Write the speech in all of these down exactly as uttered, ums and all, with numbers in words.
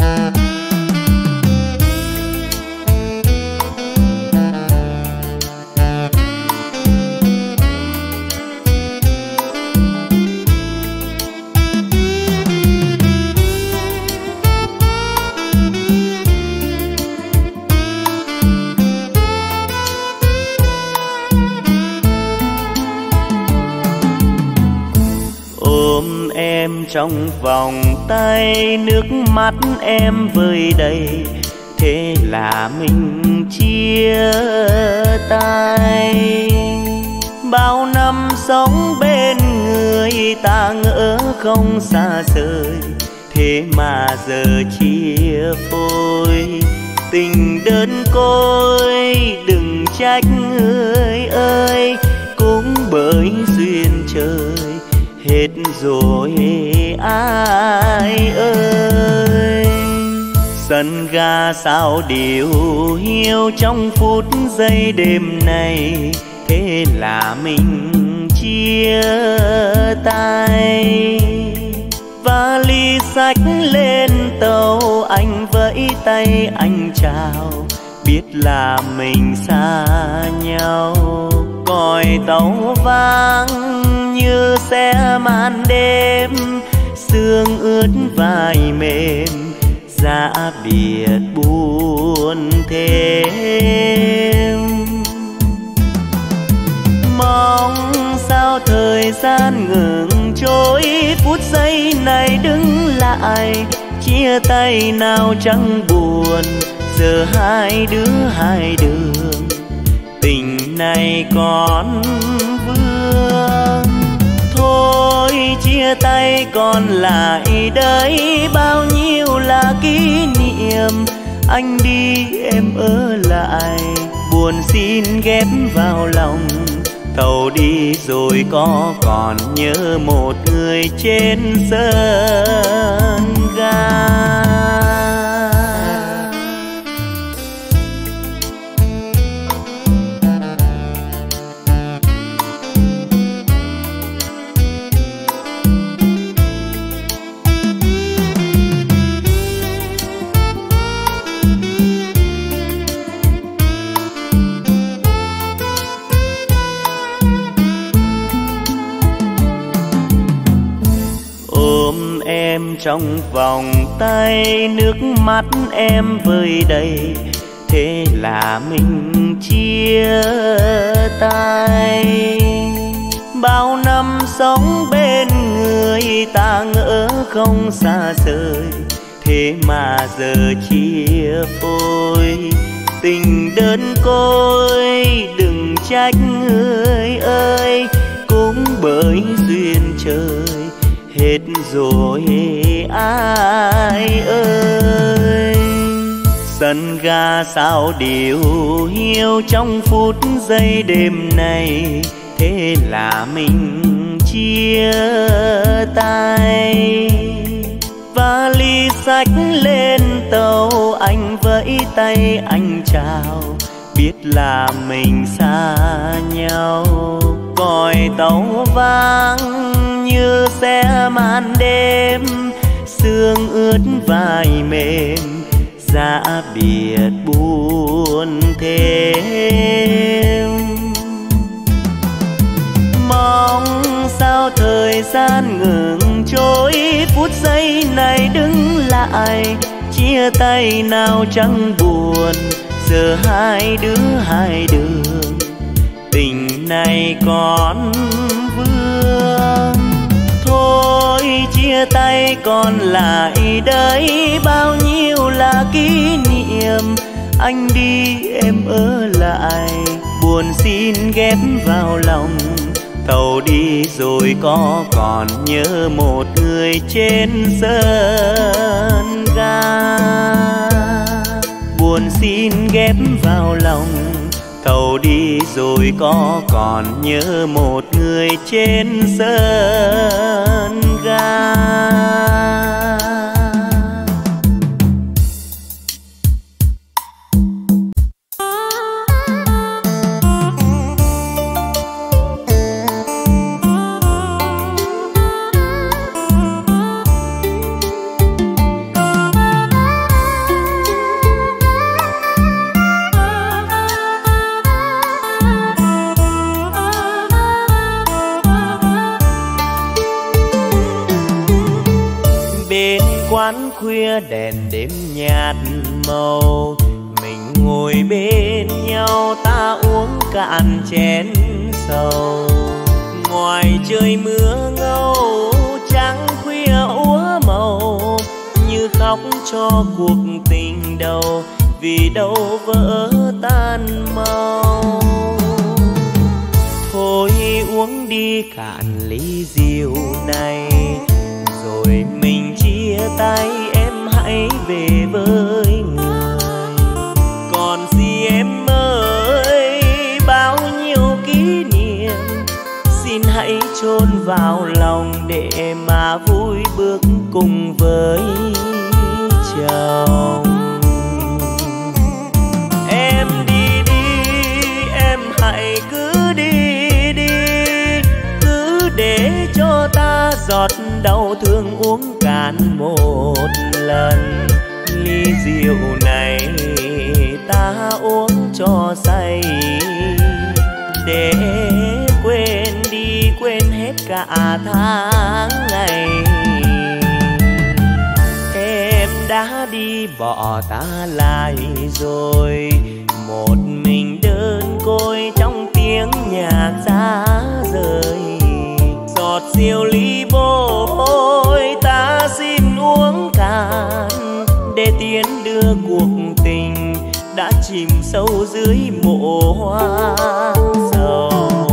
Trong vòng tay, nước mắt em vơi đầy, thế là mình chia tay. Bao năm sống bên người ta ngỡ không xa rời, thế mà giờ chia phôi. Tình đơn côi đừng trách người ơi, cũng bởi duyên trời hết rồi ai ơi. Sân ga sao điều hiu trong phút giây đêm này, thế là mình chia tay. Vali xách lên tàu, anh vẫy tay anh chào, biết là mình xa nhau. Còi tàu vang như xe màn đêm, sương ướt vai mềm, giá biệt buồn thêm. Mong sao thời gian ngừng trôi, phút giây này đứng lại, chia tay nào chẳng buồn, giờ hai đứa hai đường, tình này còn vương. Thôi chia tay còn lại đây bao nhiêu là kỷ niệm, anh đi em ở lại, buồn xin ghép vào lòng. Tàu đi rồi có còn nhớ một người trên sân ga. Trong vòng tay, nước mắt em vơi đầy, thế là mình chia tay. Bao năm sống bên người ta ngỡ không xa rời, thế mà giờ chia phôi. Tình đơn côi đừng trách người ơi, cũng bởi duyên trời hết rồi ai ơi. Sân ga sao điều hiu trong phút giây đêm này, thế là mình chia tay. Vali xách lên tàu, anh vẫy tay anh chào, biết là mình xa nhau. Còi tàu vang như xe màn đêm, sương ướt vai mềm, giá biệt buồn thêm. Mong sao thời gian ngừng trôi, phút giây này đứng lại, chia tay nào chẳng buồn, giờ hai đứa hai đường, tình này còn vương. Thôi chia tay còn lại đây bao nhiêu là kỷ niệm, anh đi em ở lại, buồn xin ghép vào lòng. Tàu đi rồi có còn nhớ một người trên sân ga, buồn xin ghép vào lòng. Tàu đi rồi có còn nhớ một người trên sân ga. quán khuya đèn đêm nhạt màu, mình ngồi bên nhau ta uống cạn chén sầu. Ngoài trời mưa ngâu trắng khuya úa màu, như khóc cho cuộc tình đầu vì đâu vỡ tan mau. Thôi uống đi cạn ly rượu này, rồi mình chia tay em hãy về với người. Còn gì em ơi, bao nhiêu kỷ niệm xin hãy chôn vào lòng để mà vui bước cùng với chồng. Em đi đi, em hãy cứ đi đi, cứ để cho ta giọt đau thương uống cạn một lần. Ly rượu này ta uống cho say, để quên đi quên hết cả tháng ngày. Em đã đi bỏ ta lại rồi, một mình đơn côi trong tiếng nhạc giá rời. Giọt rượu ly bôi ta xin uống cạn, để tiến đưa cuộc tình đã chìm sâu dưới mộ hoa sầu.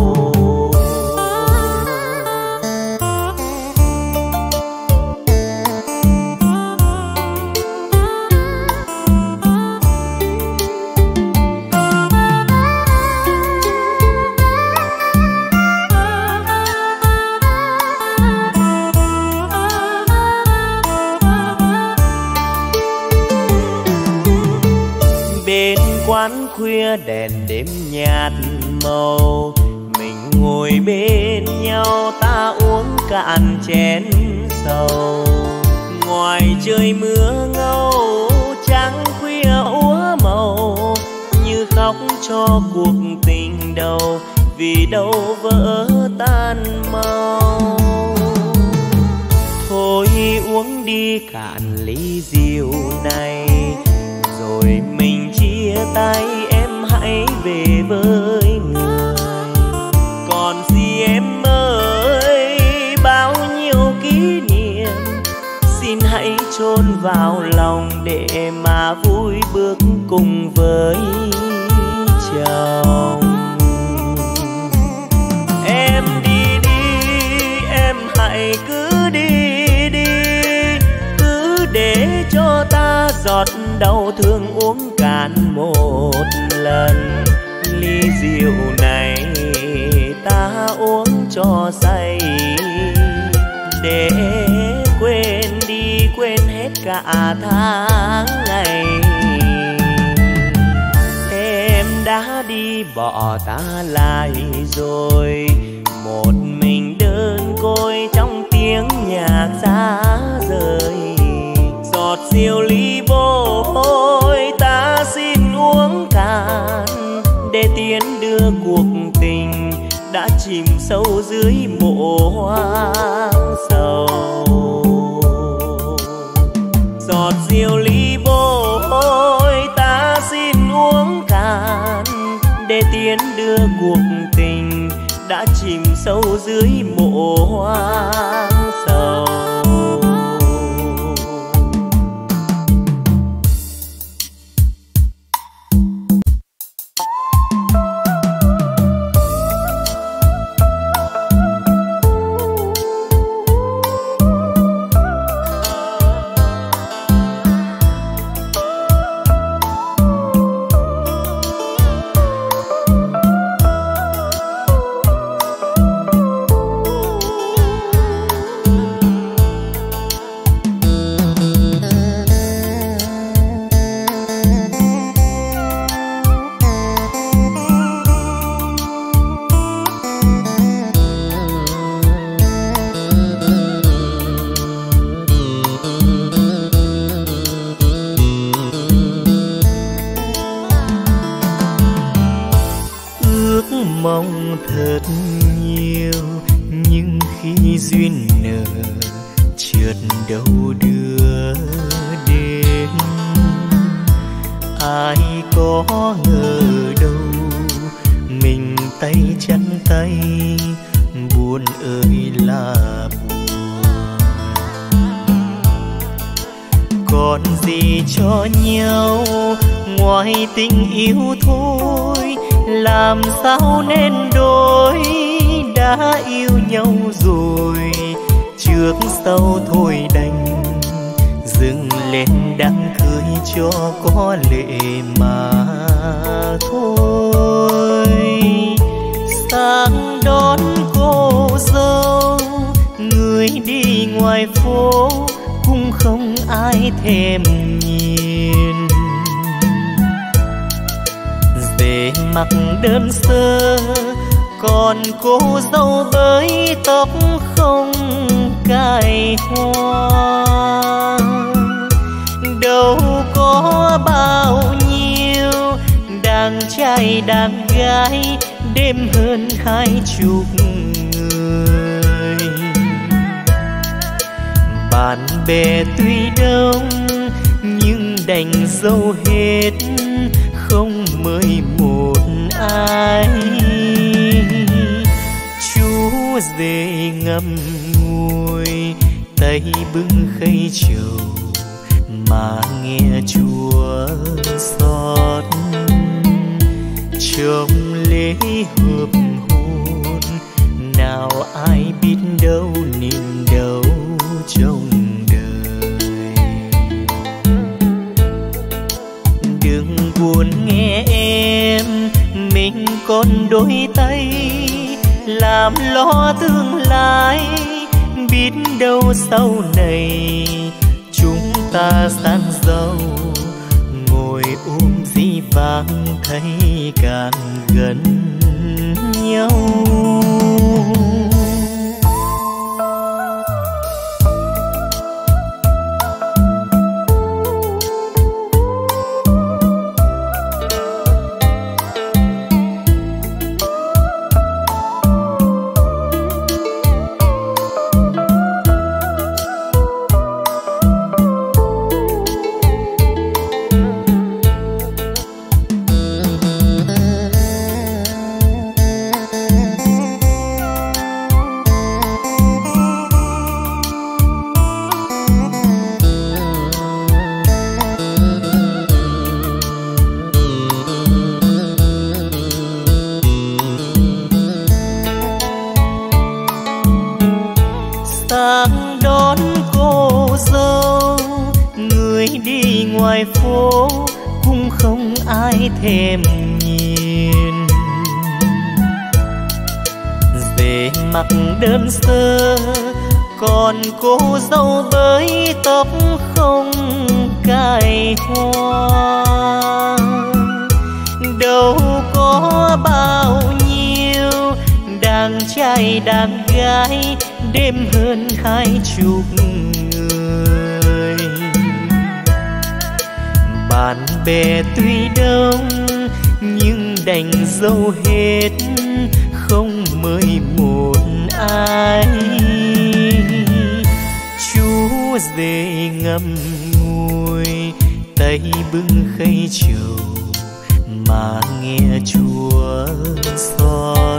Quán khuya đèn đêm nhạt màu, mình ngồi bên nhau ta uống cạn chén sầu. Ngoài trời mưa ngâu trắng khuya úa màu, như khóc cho cuộc tình đầu vì đâu vỡ tan mau. Thôi uống đi cạn ly rượu này, rồi mình chia tay em hãy về với người. Còn gì em ơi, bao nhiêu kỷ niệm xin hãy chôn vào lòng để mà vui bước cùng với chồng. Em đi đi, em hãy cứ đi đi, cứ để cho ta giọt đau thương uống cạn một lần. Ly rượu này ta uống cho say, để quên đi quên hết cả tháng ngày. Em đã đi bỏ ta lại rồi, một mình đơn côi trong tiếng nhạc giá rời. Giọt rượu ly bôi ta xin uống cạn, để tiến đưa cuộc tình đã chìm sâu dưới mộ hoang sầu. Giọt rượu ly bôi ta xin uống cạn, để tiến đưa cuộc tình đã chìm sâu dưới mộ hoang sầu. mong thật nhiều, nhưng khi duyên nợ chợt đâu đưa ơi là buồn. Còn gì cho nhau ngoài tình yêu thôi, làm sao nên đôi đã yêu nhau rồi, trước sau thôi đành dừng lên đám cưới cho có lệ mà thôi. Sáng đón cô dâu người đi ngoài phố cũng không ai thèm nhìn, về mặt đơn sơ còn cô dâu bới tóc không cài hoa. Đâu có bao nhiêu đàn trai đàn gái đêm hơn hai chục người. Bạn bè tuy đông nhưng đành dâu hết không mời một ai. Chú rể ngâm ngùi tay bưng khay trầu mà nghe Chúa xót, trong lễ hợp hôn nào ai biết đâu niềm đau trong đời. Đừng buồn nghe em, mình còn đôi tay làm lo tương lai, biết đâu sau này chúng ta sang giàu ngồi ôm dĩ vãng thấy càng gần nhau. Ngoài phố cũng không ai thèm nhìn, về mặt đơn sơ còn cô dâu bới tóc không cài hoa. Đâu có bao nhiêu đàn trai đàn gái đêm hơn hai chục người. Bạn bè tuy đông nhưng đành dâu hết không mời một ai. Chú rể ngâm ngùi tay bưng khay trầu mà nghe Chúa xót,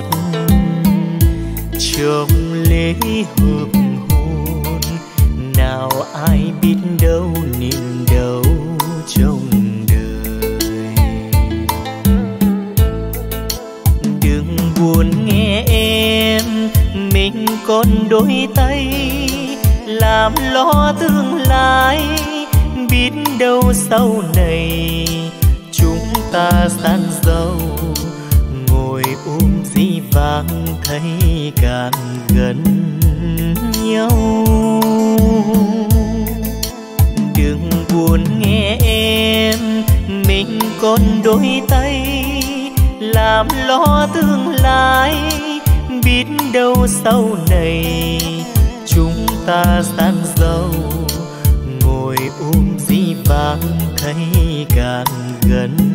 trong lễ hợp hôn nào ai biết đâu niềm đau trong đời. Đừng buồn nghe em, mình còn đôi tay làm lo tương lai, biết đâu sau này chúng ta sang giàu ngồi ôm dĩ vãng thấy càng gần nhau. Đừng buồn nghe em, mình còn đôi tay làm lo tương lai, biết đâu sau này chúng ta sang giàu ngồi ôm dĩ vãng thấy càng gần